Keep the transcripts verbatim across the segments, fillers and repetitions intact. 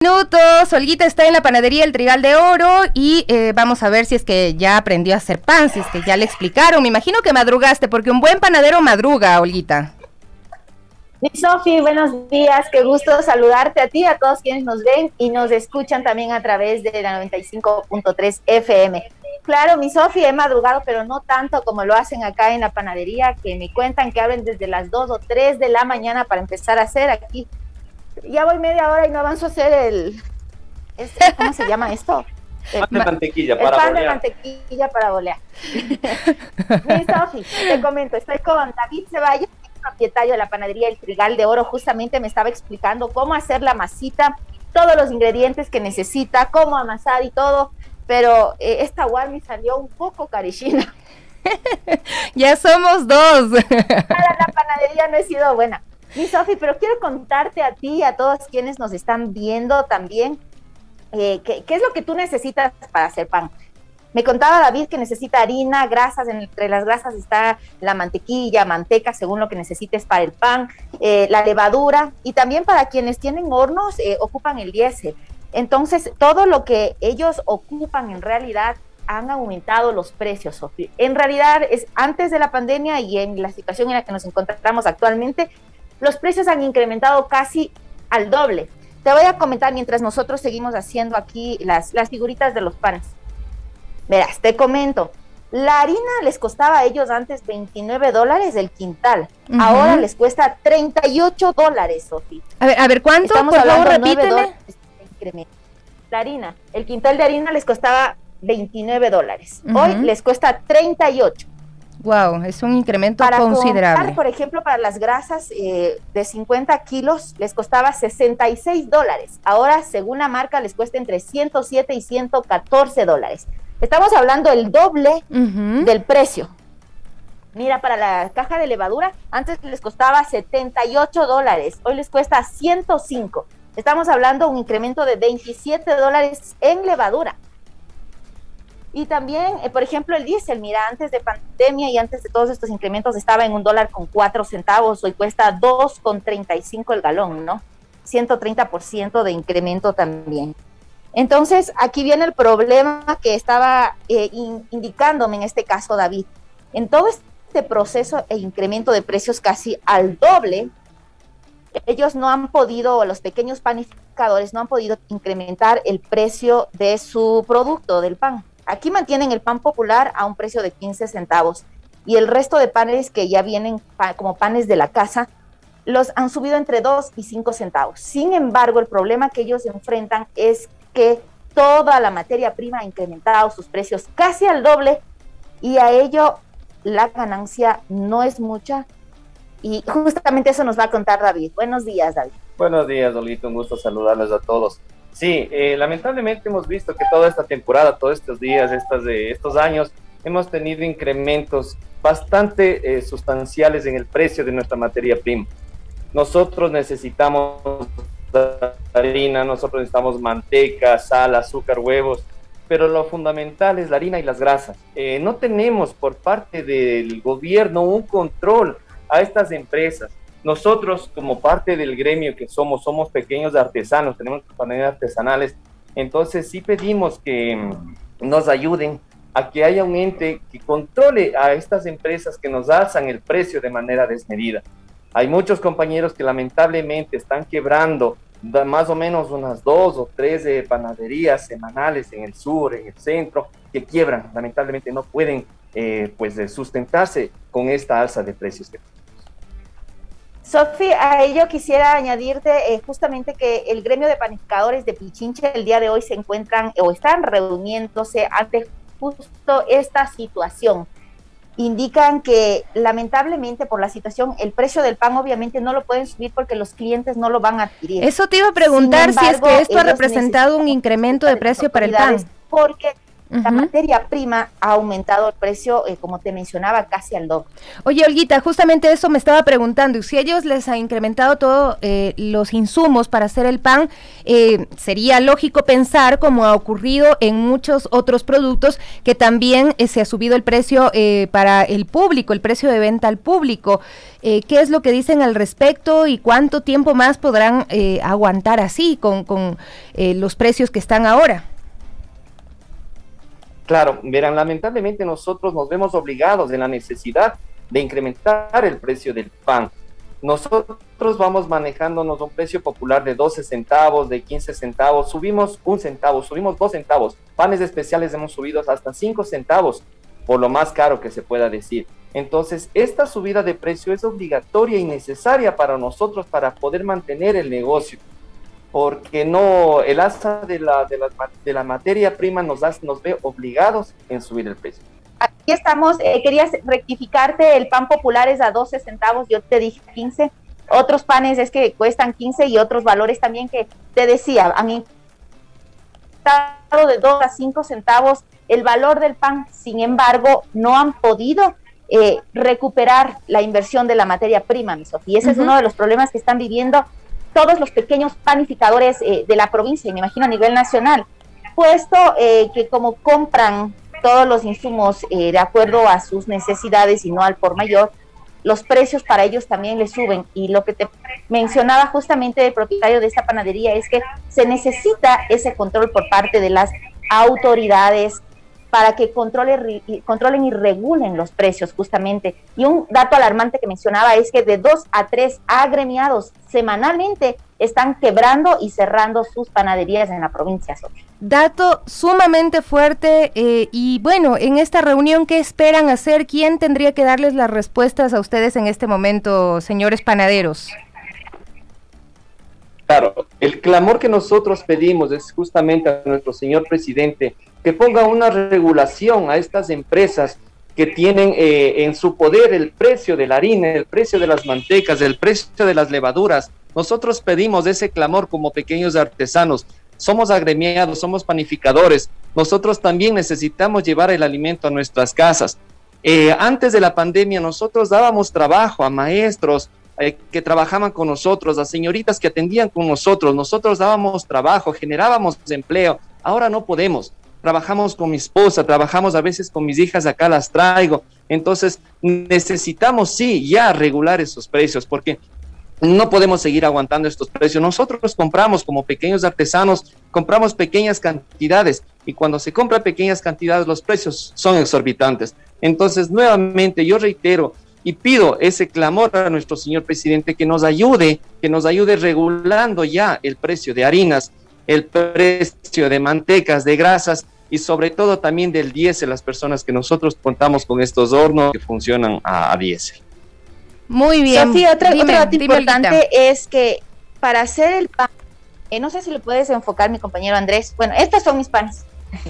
Minutos, Olguita está en la panadería El Trigal de Oro y eh, vamos a ver si es que ya aprendió a hacer pan, si es que ya le explicaron. Me imagino que madrugaste, porque un buen panadero madruga, Olguita. Mi Sofi, buenos días, qué gusto saludarte a ti, a todos quienes nos ven y nos escuchan también a través de la noventa y cinco punto tres F M. Claro, mi Sofi, he madrugado, pero no tanto como lo hacen acá en la panadería, que me cuentan que abren desde las dos o tres de la mañana para empezar a hacer aquí. Ya voy media hora y no avanzo a hacer el... Este, ¿cómo se llama esto? El pan de mantequilla el para pan bolear. de mantequilla para bolear. Mi Sofi, te comento, estoy con David Ceballos, propietario de la panadería El Trigal de Oro. Justamente me estaba explicando cómo hacer la masita, todos los ingredientes que necesita, cómo amasar y todo, pero eh, esta guar me salió un poco carechina. Ya somos dos. Para la panadería no he sido buena. Mi Sofi, pero quiero contarte a ti y a todos quienes nos están viendo también, eh, qué, qué es lo que tú necesitas para hacer pan. Me contaba David que necesita harina, grasas, entre las grasas está la mantequilla, manteca, según lo que necesites para el pan, eh, la levadura, y también para quienes tienen hornos, eh, ocupan el diésel. Entonces, todo lo que ellos ocupan en realidad han aumentado los precios, Sofía. En realidad, es antes de la pandemia y en la situación en la que nos encontramos actualmente, los precios han incrementado casi al doble. Te voy a comentar mientras nosotros seguimos haciendo aquí las, las figuritas de los panes. Verás, te comento, la harina les costaba a ellos antes veintinueve dólares el quintal, uh-huh. Ahora les cuesta treinta y ocho dólares, Sofía. A ver, a ver, ¿cuánto? Estamos Por hablando favor, repíteme. De la harina, el quintal de harina les costaba veintinueve dólares, uh-huh. Hoy les cuesta treinta y ocho. Wow, es un incremento para considerable. Comprar, por ejemplo, para las grasas eh, de cincuenta kilos les costaba sesenta y seis dólares, ahora según la marca les cuesta entre ciento siete y ciento catorce dólares. Estamos hablando el doble uh-huh. del precio. Mira, para la caja de levadura, antes les costaba setenta y ocho dólares, hoy les cuesta ciento cinco. Estamos hablando de un incremento de veintisiete dólares en levadura. Y también, eh, por ejemplo, el diésel, mira, antes de pandemia y antes de todos estos incrementos estaba en un dólar con cuatro centavos, hoy cuesta dos con treinta y cinco el galón, ¿no? ciento treinta por ciento de incremento también. Entonces, aquí viene el problema que estaba eh, in, indicándome en este caso David. En todo este proceso e incremento de precios casi al doble, ellos no han podido, los pequeños panificadores no han podido incrementar el precio de su producto, del pan. Aquí mantienen el pan popular a un precio de quince centavos y el resto de panes que ya vienen pa- como panes de la casa, los han subido entre dos y cinco centavos. Sin embargo, el problema que ellos enfrentan es que toda la materia prima ha incrementado sus precios casi al doble y a ello la ganancia no es mucha, y justamente eso nos va a contar David. Buenos días, David. Buenos días, Olguita, un gusto saludarles a todos. Sí, eh, lamentablemente hemos visto que toda esta temporada, todos estos días, estas de estos años, hemos tenido incrementos bastante eh, sustanciales en el precio de nuestra materia prima. Nosotros necesitamos harina, nosotros necesitamos manteca, sal, azúcar, huevos, pero lo fundamental es la harina y las grasas. Eh, no tenemos por parte del gobierno un control a estas empresas. Nosotros, como parte del gremio que somos, somos pequeños artesanos, tenemos panaderías artesanales, entonces sí pedimos que mm, nos ayuden a que haya un ente que controle a estas empresas que nos alzan el precio de manera desmedida. Hay muchos compañeros que lamentablemente están quebrando más o menos unas dos o tres eh, panaderías semanales en el sur, en el centro, que quiebran, lamentablemente no pueden eh, pues, sustentarse con esta alza de precios que tenemos. Sofía, a ello quisiera añadirte eh, justamente que el gremio de panificadores de Pichincha el día de hoy se encuentran o están reuniéndose ante justo esta situación. Indican que lamentablemente por la situación el precio del pan obviamente no lo pueden subir porque los clientes no lo van a adquirir. Eso te iba a preguntar, embargo, si es que esto ha representado un incremento de precio para el pan. Porque Uh-huh. La materia prima ha aumentado el precio, eh, como te mencionaba, casi al doble. Oye, Olguita, justamente eso me estaba preguntando, si a ellos les ha incrementado todos eh, los insumos para hacer el pan, eh, sería lógico pensar, como ha ocurrido en muchos otros productos, que también eh, se ha subido el precio eh, para el público, el precio de venta al público. Eh, ¿Qué es lo que dicen al respecto y cuánto tiempo más podrán eh, aguantar así con, con eh, los precios que están ahora? Claro, verán, lamentablemente nosotros nos vemos obligados en la necesidad de incrementar el precio del pan. Nosotros vamos manejándonos un precio popular de doce centavos, de quince centavos, subimos un centavo, subimos dos centavos, panes especiales hemos subido hasta cinco centavos, por lo más caro que se pueda decir. Entonces, esta subida de precio es obligatoria y necesaria para nosotros para poder mantener el negocio, porque no, el alza de la, de la, de la materia prima nos, hace, nos ve obligados en subir el precio. Aquí estamos, eh, querías rectificarte, el pan popular es a doce centavos, yo te dije quince, otros panes es que cuestan quince y otros valores también que te decía, a mí de dos a cinco centavos el valor del pan, sin embargo, no han podido eh, recuperar la inversión de la materia prima, mi Sofía, y ese uh-huh. es uno de los problemas que están viviendo todos los pequeños panificadores eh, de la provincia, y me imagino a nivel nacional, puesto eh, que como compran todos los insumos eh, de acuerdo a sus necesidades y no al por mayor, los precios para ellos también les suben. Y lo que te mencionaba justamente el propietario de esta panadería es que se necesita ese control por parte de las autoridades para que controle, controlen y regulen los precios justamente. Y un dato alarmante que mencionaba es que de dos a tres agremiados semanalmente están quebrando y cerrando sus panaderías en la provincia. Dato sumamente fuerte eh, y bueno, en esta reunión, ¿qué esperan hacer? ¿Quién tendría que darles las respuestas a ustedes en este momento, señores panaderos? Claro, el clamor que nosotros pedimos es justamente a nuestro señor presidente que ponga una regulación a estas empresas que tienen eh, en su poder el precio de la harina, el precio de las mantecas, el precio de las levaduras. Nosotros pedimos ese clamor como pequeños artesanos. Somos agremiados, somos panificadores. Nosotros también necesitamos llevar el alimento a nuestras casas. Eh, antes de la pandemia nosotros dábamos trabajo a maestros eh, que trabajaban con nosotros, a señoritas que atendían con nosotros. Nosotros dábamos trabajo, generábamos empleo. Ahora no podemos. Trabajamos con mi esposa, trabajamos a veces con mis hijas, acá las traigo. Entonces necesitamos sí ya regular esos precios porque no podemos seguir aguantando estos precios. Nosotros compramos como pequeños artesanos, compramos pequeñas cantidades y cuando se compra pequeñas cantidades los precios son exorbitantes. Entonces nuevamente yo reitero y pido ese clamor a nuestro señor presidente que nos ayude, que nos ayude regulando ya el precio de harinas, el precio de mantecas, de grasas y sobre todo también del diésel, las personas que nosotros contamos con estos hornos que funcionan a, a diésel. Muy bien. Sofía, otro, dime, otro dato dime, importante Olguita. es que para hacer el pan, eh, no sé si lo puedes enfocar mi compañero Andrés, bueno, estos son mis panes,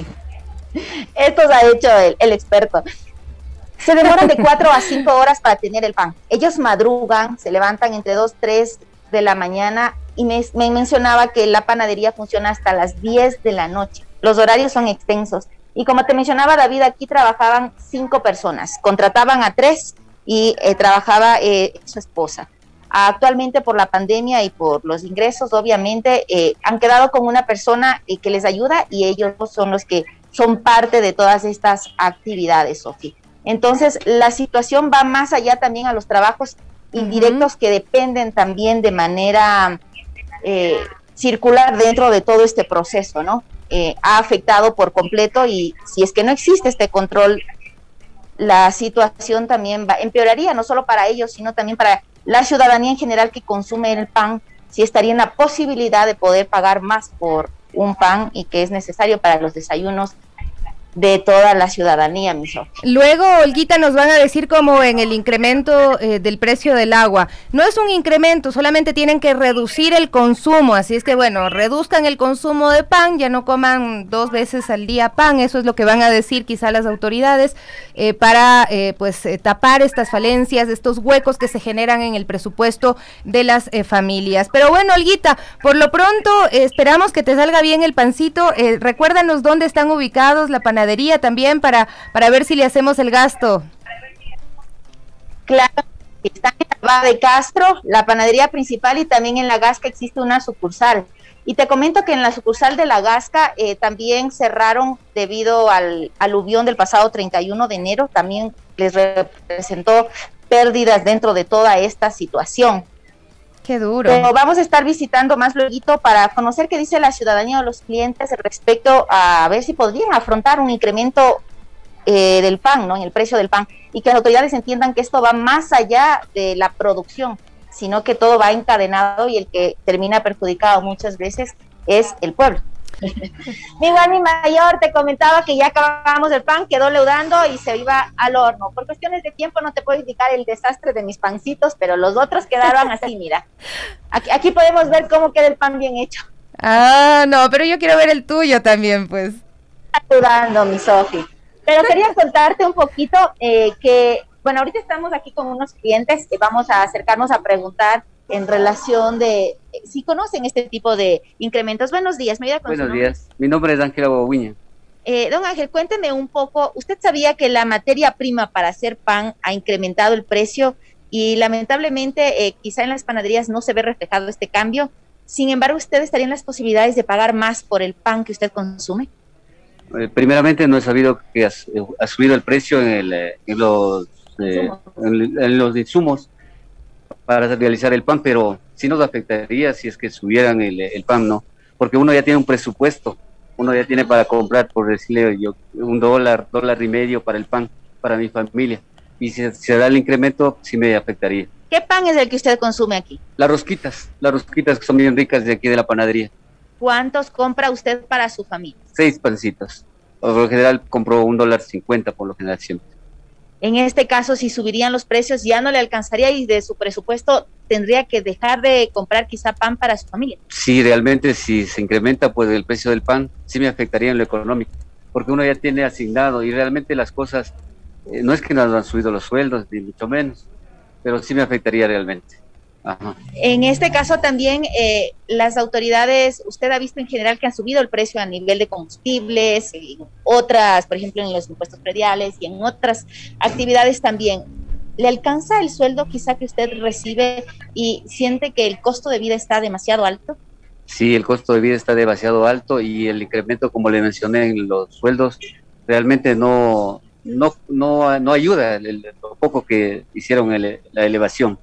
estos ha hecho el, el experto, se demoran de cuatro a cinco horas para tener el pan, ellos madrugan, se levantan entre dos, tres de la mañana y me, me mencionaba que la panadería funciona hasta las diez de la noche, los horarios son extensos y como te mencionaba David, aquí trabajaban cinco personas, contrataban a tres y eh, trabajaba eh, su esposa. Actualmente por la pandemia y por los ingresos obviamente eh, han quedado con una persona eh, que les ayuda y ellos son los que son parte de todas estas actividades, Sofía. Entonces la situación va más allá también a los trabajos indirectos uh-huh. que dependen también de manera eh, circular dentro de todo este proceso, ¿no? Eh, ha afectado por completo y si es que no existe este control, la situación también va, empeoraría, no solo para ellos, sino también para la ciudadanía en general que consume el pan, si estaría en la posibilidad de poder pagar más por un pan y que es necesario para los desayunos de toda la ciudadanía, miso. Luego, Olguita, nos van a decir como en el incremento eh, del precio del agua. No es un incremento, solamente tienen que reducir el consumo, así es que bueno, reduzcan el consumo de pan, ya no coman dos veces al día pan, eso es lo que van a decir quizá las autoridades, eh, para eh, pues eh, tapar estas falencias, estos huecos que se generan en el presupuesto de las eh, familias. Pero bueno, Olguita, por lo pronto eh, esperamos que te salga bien el pancito, eh, recuérdanos dónde están ubicados la panadería panadería también para, para ver si le hacemos el gasto. Claro, está en la Bada de Castro, la panadería principal, y también en La Gasca existe una sucursal. Y te comento que en la sucursal de La Gasca eh, también cerraron debido al aluvión del pasado treinta y uno de enero, también les representó pérdidas dentro de toda esta situación. Qué duro. Pero vamos a estar visitando más luego para conocer qué dice la ciudadanía o los clientes respecto a ver si podrían afrontar un incremento eh, del pan, ¿no? En el precio del pan, y que las autoridades entiendan que esto va más allá de la producción, sino que todo va encadenado y el que termina perjudicado muchas veces es el pueblo. Mi Wani mayor, te comentaba que ya acabamos el pan, quedó leudando y se iba al horno. Por cuestiones de tiempo no te puedo indicar el desastre de mis pancitos, pero los otros quedaron así, mira. Aquí, aquí podemos ver cómo queda el pan bien hecho. Ah, no, pero yo quiero ver el tuyo también, pues. Sudando, mi Sofi. Pero quería contarte un poquito eh, que, bueno, ahorita estamos aquí con unos clientes que vamos a acercarnos a preguntar en relación de eh, si conocen este tipo de incrementos. Buenos días, ¿me ayuda con Buenos su nombre? días, mi nombre es Ángela Bobuña. Eh, don Ángel, cuénteme un poco, ¿usted sabía que la materia prima para hacer pan ha incrementado el precio y lamentablemente eh, quizá en las panaderías no se ve reflejado este cambio? Sin embargo, ¿usted estaría en las posibilidades de pagar más por el pan que usted consume? Eh, primeramente, no he sabido que ha, ha subido el precio en, el, en, los, eh, en, en los insumos para realizar el pan, pero sí nos afectaría si es que subieran el, el pan, ¿no? Porque uno ya tiene un presupuesto, uno ya tiene para comprar, por decirle yo, un dólar, dólar y medio para el pan, para mi familia, y si se da el incremento, sí me afectaría. ¿Qué pan es el que usted consume aquí? Las rosquitas, las rosquitas que son bien ricas de aquí de la panadería. ¿Cuántos compra usted para su familia? Seis pancitos. Por lo general compro un dólar cincuenta, por lo general siempre. En este caso, si subirían los precios, ya no le alcanzaría y de su presupuesto tendría que dejar de comprar quizá pan para su familia. Sí, realmente si se incrementa pues el precio del pan, sí me afectaría en lo económico, porque uno ya tiene asignado y realmente las cosas, eh, no es que nos han subido los sueldos, ni mucho menos, pero sí me afectaría realmente. Ajá. En este caso también eh, las autoridades, usted ha visto en general que han subido el precio a nivel de combustibles, en otras, por ejemplo en los impuestos prediales y en otras actividades también. ¿Le alcanza el sueldo quizá que usted recibe y siente que el costo de vida está demasiado alto? Sí, el costo de vida está demasiado alto y el incremento, como le mencioné, en los sueldos realmente no, no, no, no ayuda el, el, lo poco que hicieron el, la elevación.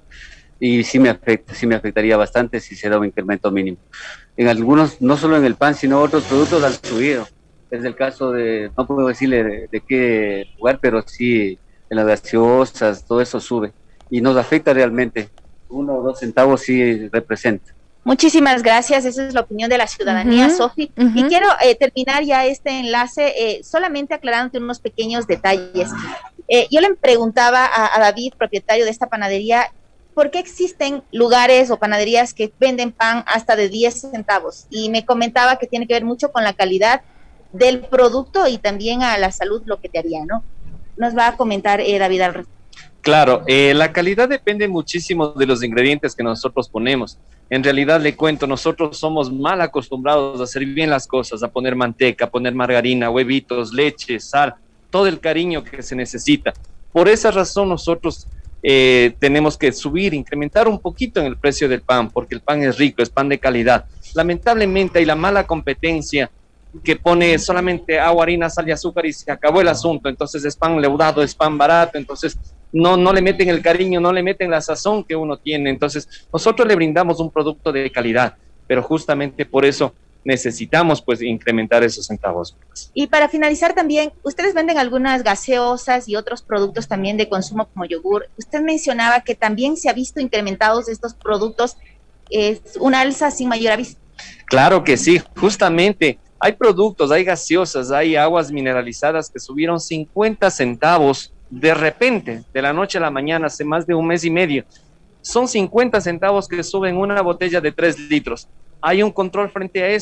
Y sí me afecta, sí me afectaría bastante si se da un incremento mínimo. En algunos, no solo en el pan, sino otros productos han subido. Es el caso de, no puedo decirle de, de qué lugar, pero sí en las gaseosas, todo eso sube. Y nos afecta realmente. Uno o dos centavos sí representa. Muchísimas gracias, esa es la opinión de la ciudadanía, uh-huh, Sofi. Uh-huh. Y quiero eh, terminar ya este enlace eh, solamente aclarándote unos pequeños detalles. Eh, yo le preguntaba a, a David, propietario de esta panadería, ¿por qué existen lugares o panaderías que venden pan hasta de diez centavos? Y me comentaba que tiene que ver mucho con la calidad del producto y también a la salud, lo que te haría, ¿no? Nos va a comentar eh, David al respecto. Claro, eh, la calidad depende muchísimo de los ingredientes que nosotros ponemos. En realidad, le cuento, nosotros somos mal acostumbrados a hacer bien las cosas, a poner manteca, a poner margarina, huevitos, leche, sal, todo el cariño que se necesita. Por esa razón nosotros eh, tenemos que subir, incrementar un poquito en el precio del pan, porque el pan es rico, es pan de calidad. Lamentablemente hay la mala competencia que pone solamente agua, harina, sal y azúcar y se acabó el asunto. Entonces es pan leudado, es pan barato, entonces no, no le meten el cariño, no le meten la sazón que uno tiene. Entonces nosotros le brindamos un producto de calidad, pero justamente por eso necesitamos pues incrementar esos centavos. Y para finalizar también, ustedes venden algunas gaseosas y otros productos también de consumo como yogur. Usted mencionaba que también se ha visto incrementados estos productos, es una alza sin mayor aviso. Claro que sí, justamente hay productos, hay gaseosas, hay aguas mineralizadas que subieron cincuenta centavos de repente, de la noche a la mañana, hace más de un mes y medio. Son cincuenta centavos que suben una botella de tres litros. ¿Hay un control frente a eso?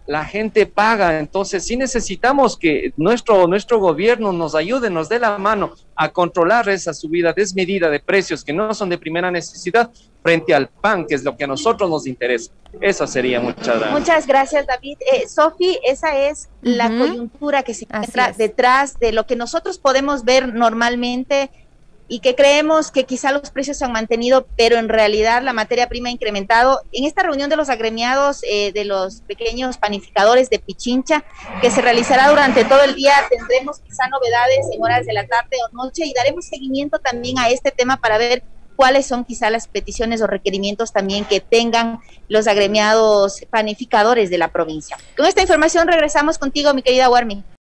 la gente paga. Entonces sí necesitamos que nuestro, nuestro gobierno nos ayude, nos dé la mano a controlar esa subida desmedida de precios que no son de primera necesidad frente al pan, que es lo que a nosotros nos interesa. Eso sería. Muchas gracias. Muchas gracias, David. Eh, Sofi, esa es uh-huh. la coyuntura que se encuentra detrás de lo que nosotros podemos ver normalmente y que creemos que quizá los precios se han mantenido, pero en realidad la materia prima ha incrementado. En esta reunión de los agremiados eh, de los pequeños panificadores de Pichincha, que se realizará durante todo el día, tendremos quizá novedades en horas de la tarde o noche y daremos seguimiento también a este tema para ver cuáles son quizá las peticiones o requerimientos también que tengan los agremiados panificadores de la provincia. Con esta información regresamos contigo, mi querida Warmi.